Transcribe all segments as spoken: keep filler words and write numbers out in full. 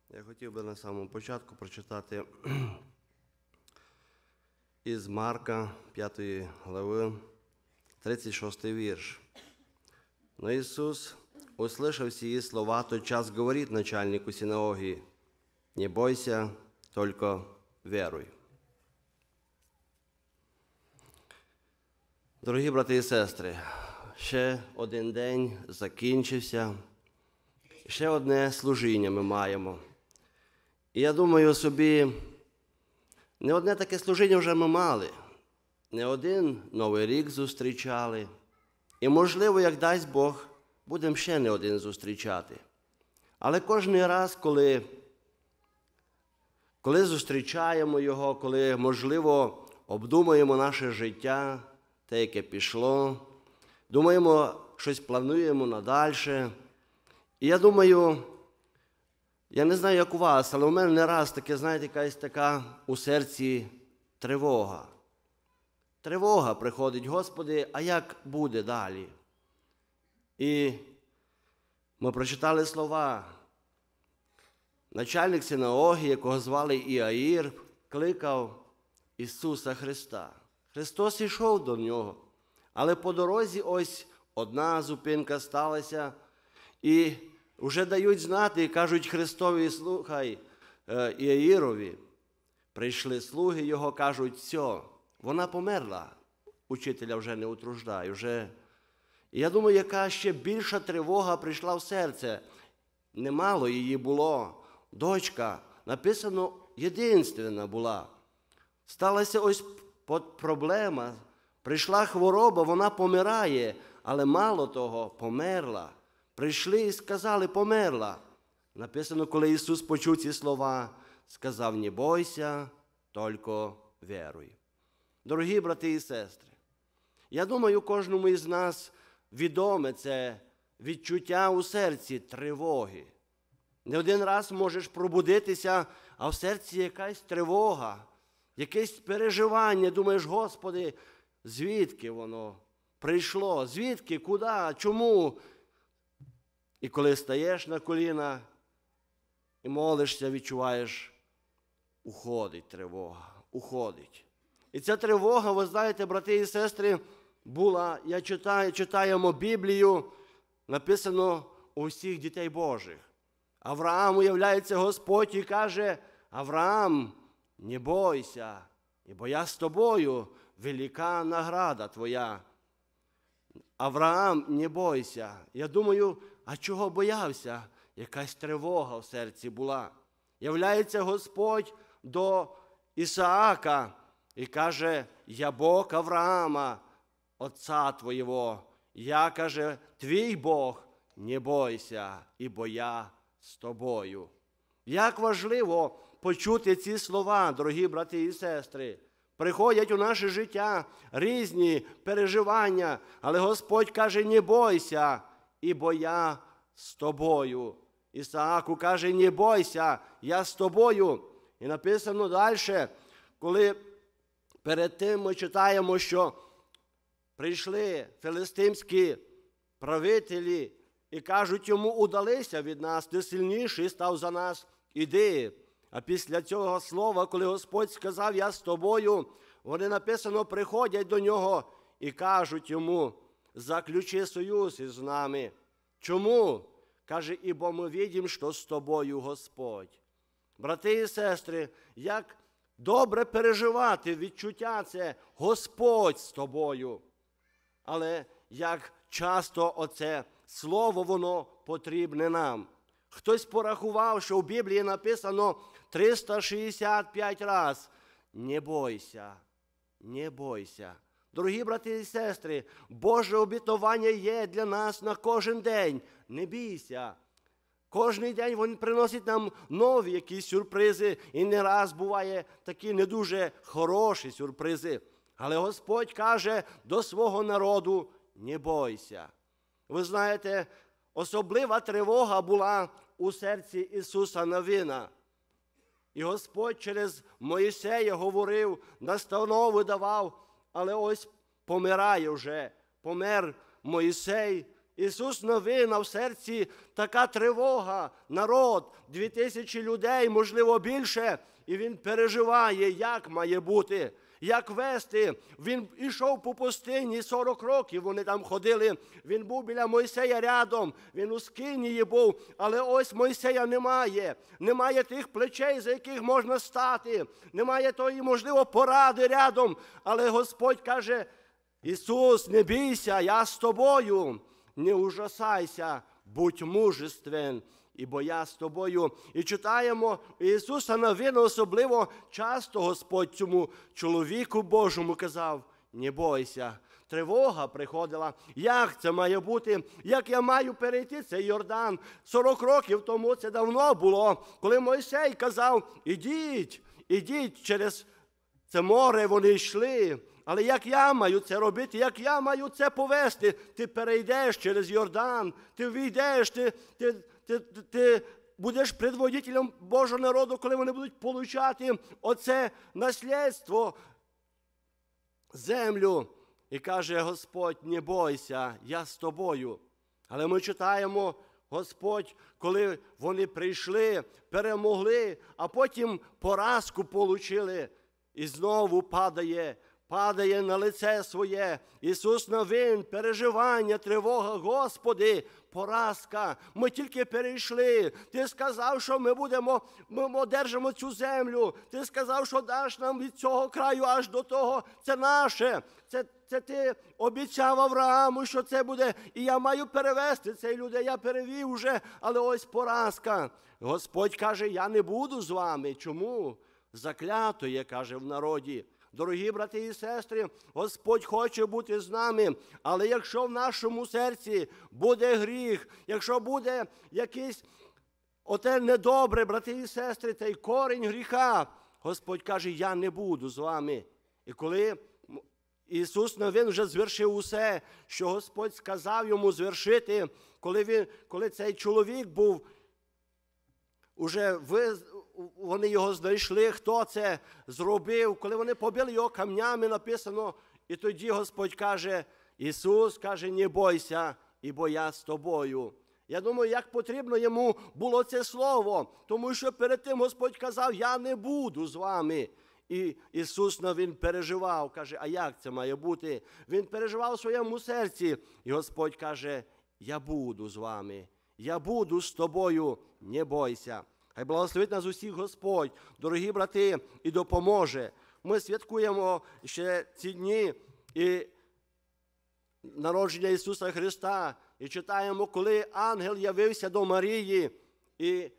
Я хотів би на самому початку прочитати із Марка, п'ятої глави, тридцять шостий вірш. Но Иисус, услышав сии слова, тотчас говорит начальнику синагоги: «Не бойся, только веруй». Дорогі брати і сестри, ще один день закінчився, ще одне служіння ми маємо. І я думаю собі, не одне таке служіння вже ми мали, не один Новий рік зустрічали. І, можливо, як дасть Бог, будемо ще не один зустрічати. Але кожен раз, коли, коли зустрічаємо його, коли, можливо, обдумуємо наше життя, те, яке пішло, думаємо, щось плануємо надальше. І я думаю, я не знаю, як у вас, але у мене не раз таке, знаєте, якась така у серці тривога. Тривога приходить: Господи, а як буде далі? І ми прочитали слова. Начальник синагоги, якого звали Іаїр, кликав Ісуса Христа. Христос ішов до нього, але по дорозі ось одна зупинка сталася, і вже дають знати і кажуть Христові: слухай, Іаїрові, прийшли слуги його, кажуть: все, вона померла, учителя вже не утруждай. Вже. І я думаю, яка ще більша тривога прийшла в серце. Немало її було. Дочка, написано, єдинственна була. Сталася ось проблема, прийшла хвороба, вона помирає, але мало того, померла. Прийшли і сказали: померла. Написано, коли Ісус почув ці слова, сказав: не бойся, тільки віруй. Дорогі брати і сестри, я думаю, кожному із нас відоме це відчуття у серці тривоги. Не один раз можеш пробудитися, а в серці якась тривога, якесь переживання. Думаєш: Господи, звідки воно прийшло? Звідки? Куди? Чому? І коли стаєш на коліна і молишся, відчуваєш, уходить тривога, уходить. І ця тривога, ви знаєте, брати і сестри, була, я читаю, читаємо Біблію, написано у всіх дітей Божих. Аврааму являється Господь і каже: Авраам, не бойся, бо я з тобою, велика награда твоя. Авраам, не бойся. Я думаю, а чого боявся? Якась тривога в серці була. Являється Господь до Ісаака і каже: я Бог Авраама, отця твоєго. Я, каже, твій Бог, не бойся, ібо я з тобою. Як важливо почути ці слова, дорогі брати і сестри. Приходять у наше життя різні переживання, але Господь каже: не бойся, ібо я з тобою. Ісааку каже: не бойся, я з тобою. І написано далі, коли перед тим ми читаємо, що прийшли філистимські правителі і кажуть йому: удалися від нас, ти сильніший став за нас, іди. А після цього слова, коли Господь сказав: я з тобою, вони, написано, приходять до нього і кажуть йому: заключи союз із нами. Чому? Каже: ібо ми бачимо, що з тобою Господь. Брати і сестри, як добре переживати відчуття це: Господь з тобою. Але як часто оце слово, воно потрібне нам. Хтось порахував, що в Біблії написано триста шістдесят п'ять разів: не бойся, не бойся. Дорогі брати і сестри, Боже обітування є для нас на кожен день. Не бійся. Кожний день Він приносить нам нові якісь сюрпризи, і не раз буває такі не дуже хороші сюрпризи. Але Господь каже до свого народу: не бойся. Ви знаєте, особлива тривога була у серці Ісуса Навина. І Господь через Моїсея говорив, настанови давав, але ось помирає вже. Помер Моїсей, Ісус новин, а в серці така тривога, народ, дві тисячі людей, можливо, більше, і він переживає, як має бути, як вести. Він ішов по пустині сорок років, вони там ходили, він був біля Мойсея рядом, він у Скинії був, але ось Мойсея немає, немає тих плечей, за яких можна стати, немає тої, можливо, поради рядом, але Господь каже: Ісус, не бійся, я з тобою, не ужасайся, будь мужествен, ібо я з тобою. І читаємо Ісуса Навина, особливо часто Господь цьому чоловіку Божому казав: не бойся. Тривога приходила. Як це має бути? Як я маю перейти цей Йордан? сорок років тому, це давно було, коли Мойсей казав: ідіть, ідіть через це море, вони йшли. Але як я маю це робити? Як я маю це повести? Ти перейдеш через Йордан, ти війдеш, ти, ти, ти, ти, ти будеш предводителем Божого народу, коли вони будуть получати оце наслідство, землю. І каже Господь: не бойся, я з тобою. Але ми читаємо, Господь, коли вони прийшли, перемогли, а потім поразку получили, і знову падає, падає на лице своє. Ісус Навин, переживання, тривога: Господи, поразка, ми тільки перейшли. Ти сказав, що ми будемо, ми одержимо цю землю. Ти сказав, що даш нам від цього краю аж до того. Це наше. Це, це ти обіцяв Аврааму, що це буде. І я маю перевести цей людей. Я перевів вже, але ось поразка. Господь каже: я не буду з вами. Чому? Заклято є, каже в народі. Дорогі брати і сестри, Господь хоче бути з нами, але якщо в нашому серці буде гріх, якщо буде якийсь оте недобре, брати і сестри, цей корінь гріха, Господь каже: я не буду з вами. І коли Ісус Навин вже звершив усе, що Господь сказав йому звершити, коли, він, коли цей чоловік був, уже ви, вони його знайшли, хто це зробив, коли вони побили його камнями, написано, і тоді Господь каже, Ісус каже: не бойся, ібо я з тобою. Я думаю, як потрібно йому було це слово, тому що перед тим Господь казав: я не буду з вами. І Ісус Навин переживав, каже: а як це має бути? Він переживав у своєму серці, і Господь каже: я буду з вами, я буду з тобою, не бойся. Хай благословить нас усіх Господь, дорогі брати, і допоможе. Ми святкуємо ще ці дні і народження Ісуса Христа, і читаємо, коли ангел явився до Марії, і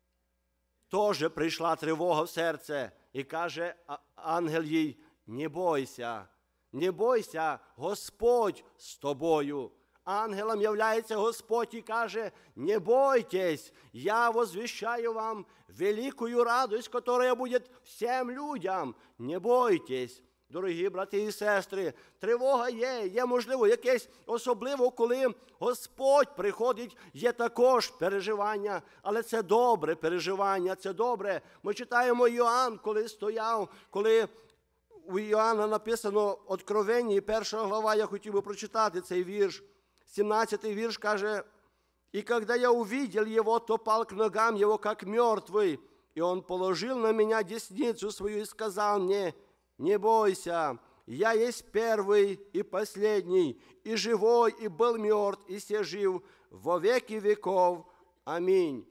теж прийшла тривога в серце, і каже ангел їй: не бойся, не бойся, Господь з тобою. Ангелом являється Господь і каже: не бойтесь, я возвещаю вам великую радость, которая будет всем людям. Не бойтесь. Дорогі брати і сестри, тривога є, є, можливо, якесь особливо, коли Господь приходить, є також переживання, але це добре переживання, це добре. Ми читаємо Йоанн, коли стояв, коли у Йоанна написано Откровення, перша глава, я хотів би прочитати цей вірш. сімнадцятий вірш каже: «И когда я увидел его, то пал к ногам его, как мертвый, и он положил на меня десницу свою и сказал мне: не бойся, я есть первый и последний, и живой, и был мертв, и се жив во веки веков. Амінь».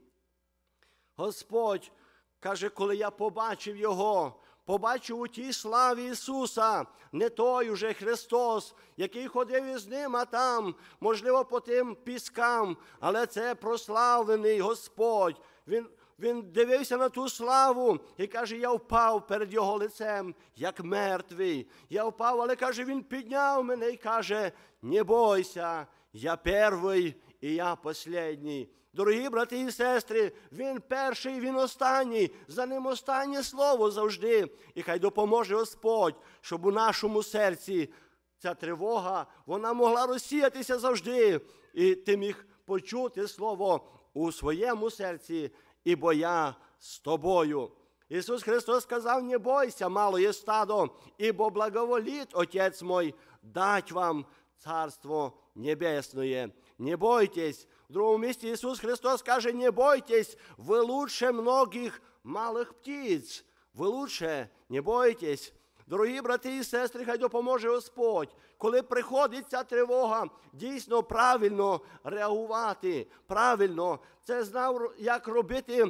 Господь каже, коли я побачив його, побачив у тій славі Ісуса, не той уже Христос, який ходив із ним, а там, можливо, по тим піскам, але це прославлений Господь. Він, він дивився на ту славу і каже: я впав перед його лицем, як мертвий. Я впав, але, каже, він підняв мене і каже: не бойся, я перший і я останній. Дорогі брати і сестри, він перший, він останній, за ним останнє слово завжди. І хай допоможе Господь, щоб у нашому серці ця тривога, вона могла розсіятися завжди. І ти міг почути слово у своєму серці: ібо я з тобою. Ісус Христос сказав: не бойся, малое стадо, ибо благоволит Отець мой дать вам Царство Небесное. не бойтесь. В другому місці Ісус Христос каже, не бойтесь, ви лучше многих малих птиць. Ви лучше, не бойтесь. Дорогі брати і сестри, хай допоможе Господь. Коли приходить ця тривога, дійсно правильно реагувати, правильно. Це знав, як робити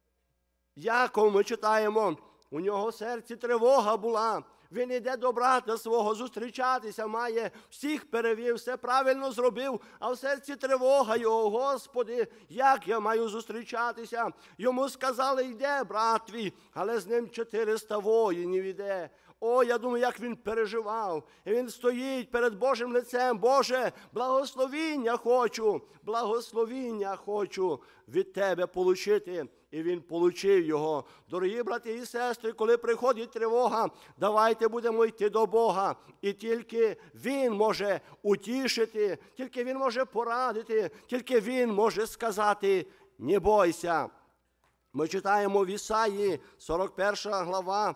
Яков, ми читаємо. У нього в серці тривога була. Він іде до брата свого зустрічатися, має, всіх перевів, все правильно зробив, а в серці тривога його. Господи, як я маю зустрічатися? Йому сказали, йде, брат твій, але з ним чотириста воїнів іде. О, я думаю, як він переживав. І він стоїть перед Божим лицем. Боже, благословіння хочу, благословіння хочу від Тебе получити. І він получив його. Дорогі брати і сестри, коли приходить тривога, давайте будемо йти до Бога. І тільки Він може утішити, тільки Він може порадити, тільки Він може сказати, не бойся. Ми читаємо в Ісаї, сорок перша глава,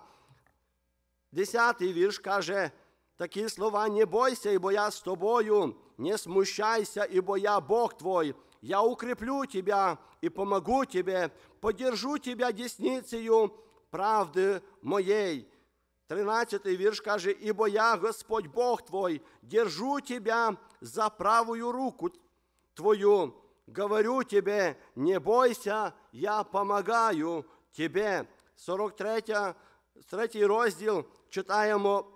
десятий вірш каже такі слова: «Не бойся, ибо я с тобою, не смущайся, ибо я Бог твой. Я укреплю тебя и помогу тебе, подержу тебя десницею правды моей». тринадцятий вірш каже: «Ибо я, Господь Бог твой, держу тебя за правую руку твою. Говорю тебе, не бойся, я помогаю тебе». сорок третій розділ читаємо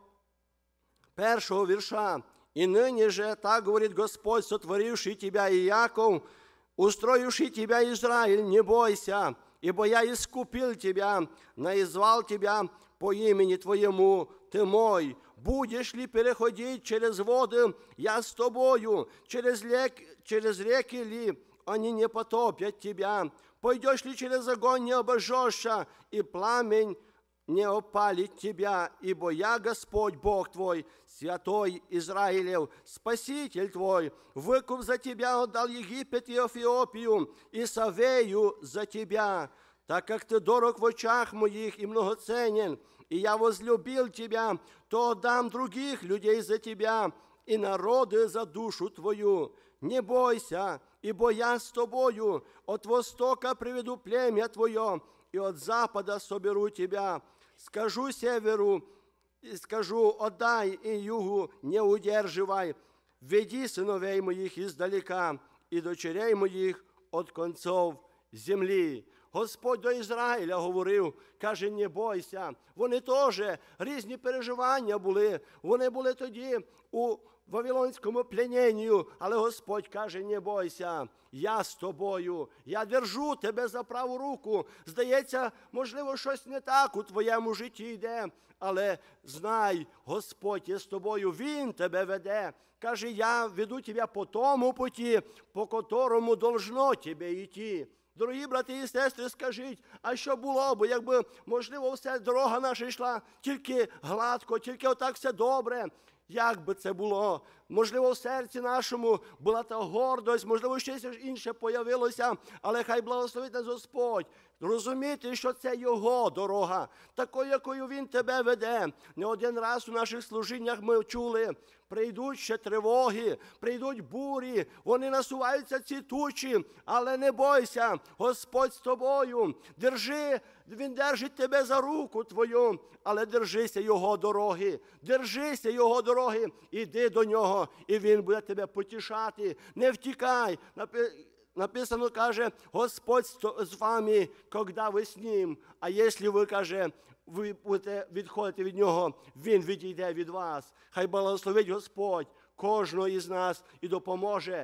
першого вірша. «И ныне же, так говорит Господь, сотворивший тебя, Иаков, устроивший тебя, Израиль, не бойся, ибо я искупил тебя, наизвал тебя по имени твоему, ты мой. Будешь ли переходить через воды, я с тобою, через, лек, через реки ли, они не потопят тебя. Пойдешь ли через огонь, не обожжешься, и пламень не опалит тебя, ибо я Господь Бог твой, святой Израилев, Спаситель твой. Выкуп за тебя отдал Египет и Эфиопию, и Савею за тебя, так как ты дорог в очах моих и многоценен, и я возлюбил тебя, то отдам других людей за тебя, и народы за душу твою. Не бойся, ибо я с тобою, от востока приведу племя твое, и от запада соберу тебя. Скажу северу, и скажу, отдай, и югу не удерживай. Веди сыновей моих издалека, и дочерей моих от концов землі». Господь до Ізраїля говорив, каже, не бойся. Вони теж різні переживання були. Вони були тоді у вавилонському плененні, але Господь каже, не бойся, я з тобою, я держу тебе за праву руку. Здається, можливо, щось не так у твоєму житті йде, але знай, Господь є з тобою, Він тебе веде. Каже, я веду тебе по тому путі, по котрому должно тебе йти. Дорогі брати і сестри, скажіть, а що було б, якби, можливо, вся дорога наша йшла тільки гладко, тільки отак все добре? Як би це було? Можливо, в серці нашому була та гордость, можливо, щось інше появилося, але хай благословить нас Господь. Розуміти, що це Його дорога, такою, якою Він тебе веде. Не один раз у наших служіннях ми чули, прийдуть ще тривоги, прийдуть бурі, вони насуваються ці тучі, але не бойся, Господь з тобою. Держи, Він держить тебе за руку твою, але держися Його дороги, держися Його дороги, іди до Нього, і Він буде тебе потішати. Не втікай. Написано, каже, Господь з вами, коли ви з Ним. А якщо ви, каже, ви будете відходити від Нього, Він відійде від вас. Хай благословить Господь кожного із нас і допоможе.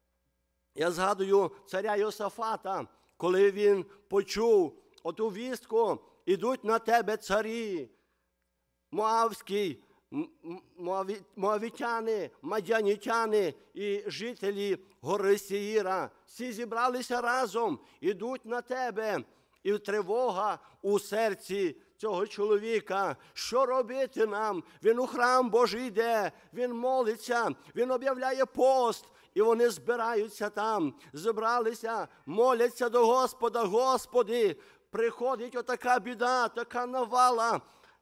Я згадую царя Йосафата, коли він почув оту вістку, ідуть на тебе царі, Моавський, моавітяни, мадянітяни і жителі гори Сеїра. Всі зібралися разом, ідуть на тебе. І тривога у серці цього чоловіка. Що робити нам? Він у храм Божий йде, він молиться, він об'являє пост. І вони збираються там, зібралися, моляться до Господа. Господи, приходить отака біда, така навала.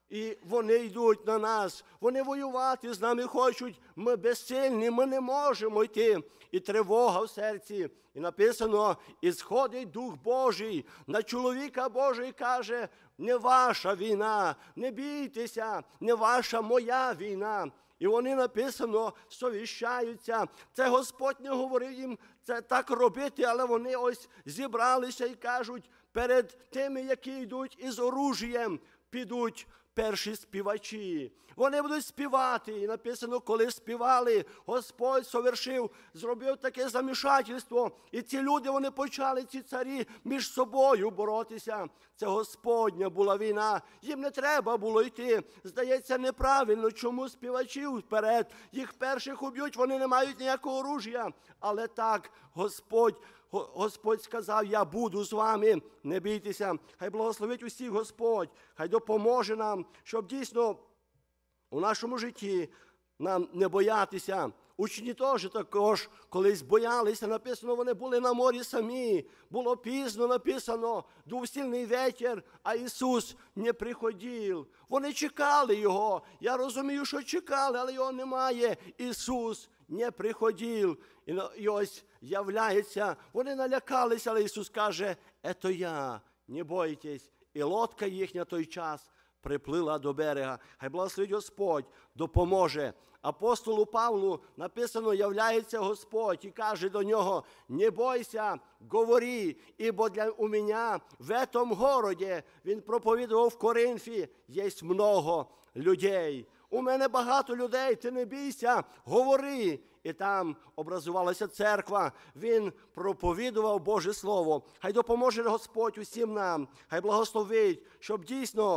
І вони йдуть на нас, вони воювати з нами хочуть, ми безсильні, ми не можемо йти. І тривога в серці. І написано, і сходить Дух Божий на чоловіка Божий і каже, не ваша війна, не бійтеся, не ваша, моя війна. І вони, написано, совіщаються. Це Господь не говорив їм це так робити, але вони ось зібралися і кажуть, перед тими, які йдуть із оружієм, підуть перші співачі. Вони будуть співати. І написано, коли співали, Господь совершив, зробив таке замішательство. І ці люди, вони почали, ці царі, між собою боротися. Це Господня була війна. Їм не треба було йти. Здається, неправильно, чому співачів вперед. Їх перших уб'ють, вони не мають ніякого оружия. Але так, Господь Господь сказав, я буду з вами, не бійтеся. Хай благословить усіх Господь, хай допоможе нам, щоб дійсно у нашому житті нам не боятися. Учні теж також колись боялися, написано, вони були на морі самі. Було пізно написано, дув сильний ветер, а Ісус не приходив. Вони чекали Його. Я розумію, що чекали, але Його немає. Ісус не приходив. І ось являється, вони налякалися, але Ісус каже, «Ето я, не бойтесь». І лодка їхня той час приплила до берега. Хай благословить Господь, допоможе. Апостолу Павлу написано, являється Господь і каже до нього, не бойся, говори, ібо для у мене в этом городі, він проповідував в Коринфі, є много людей. У мене багато людей, ти не бійся, говори. І там образувалася церква, він проповідував Боже Слово. Хай допоможе Господь усім нам, хай благословить, щоб дійсно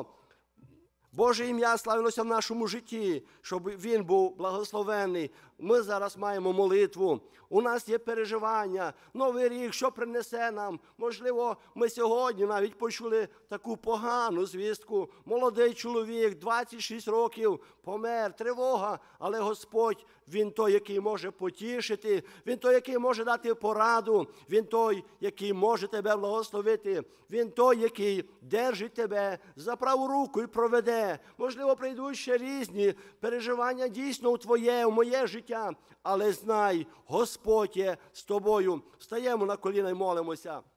Боже ім'я славилося в нашому житті, щоб Він був благословений. Ми зараз маємо молитву, у нас є переживання, Новий рік, що принесе нам. Можливо, ми сьогодні навіть почули таку погану звістку. Молодий чоловік, двадцять шість років, помер, тривога, але Господь, Він той, який може потішити, Він той, який може дати пораду, Він той, який може тебе благословити, Він той, який держить тебе за праву руку і проведе. Можливо, прийдуть ще різні переживання дійсно у твоє, у моє життя, але знай, Господь є з тобою. Встаємо на коліна і молимося.